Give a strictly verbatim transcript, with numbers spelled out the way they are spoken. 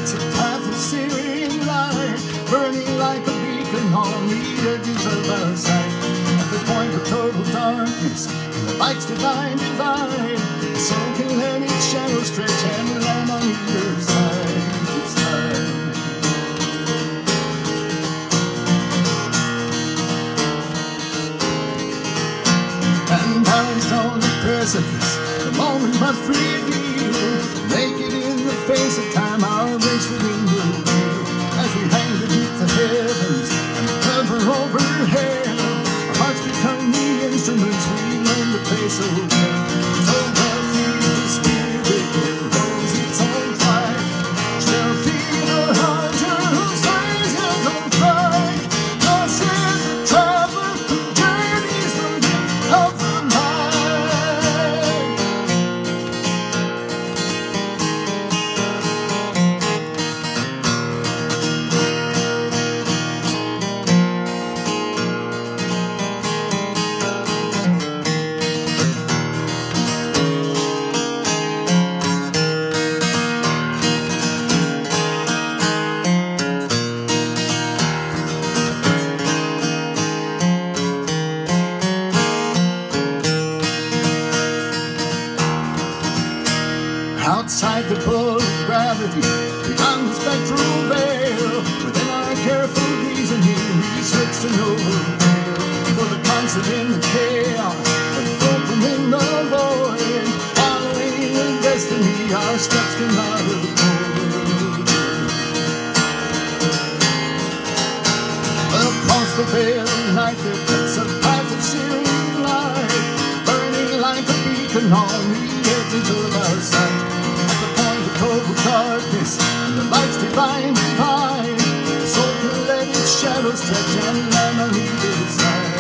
It's a path of searing light, burning like a beacon on the edges of our sight. At the point of total darkness, in the light's divine divide, the soul can let its shadow stretch and land on either side. side. And balanced on the precipice, the moment must reveal, naked in the face of time, our race within the wheel. As we hang beneath the heavens and cover overhead, our hearts become the instruments we learn to play so well. So well feeds the spirit, it knows its own flight. Still feed a hunter whose eyes have no pride. Thus is the traveler who journeys the gift of the mind. Outside the pull of gravity, beyond the spectral veil, within our careful reasoning, research to no avail. For the constant in the chaos, and floating in the void, following a destiny our steps cannot avoid. Across the veil of night there cuts a path of searing light, burning like a beacon on the edges of our sight. Total darkness, and the light's divine divine, the soul can let its shadow stretch and land on either side.